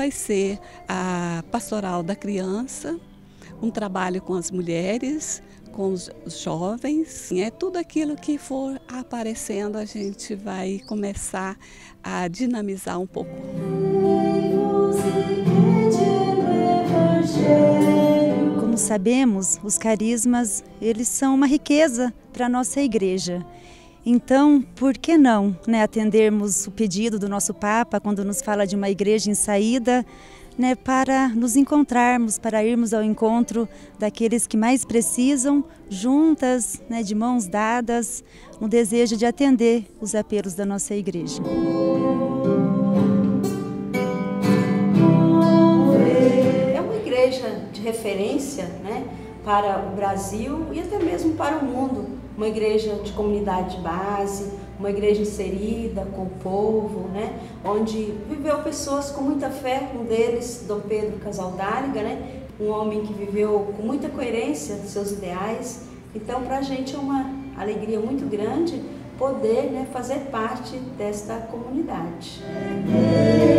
vai ser a pastoral da criança, um trabalho com as mulheres, com os jovens. Tudo aquilo que for aparecendo, a gente vai começar a dinamizar um pouco. Como sabemos, os carismas, eles são uma riqueza para a nossa igreja. Então, por que não, atendermos o pedido do nosso Papa quando nos fala de uma igreja em saída, para nos encontrarmos, para irmos ao encontro daqueles que mais precisam, juntas, de mãos dadas, no desejo de atender os apelos da nossa igreja. É uma igreja de referência, para o Brasil e até mesmo para o mundo. Uma igreja de comunidade de base, uma igreja inserida com o povo, onde viveu pessoas com muita fé, um deles, Dom Pedro Casaldáliga, um homem que viveu com muita coerência de seus ideais. Então, para a gente é uma alegria muito grande poder fazer parte desta comunidade.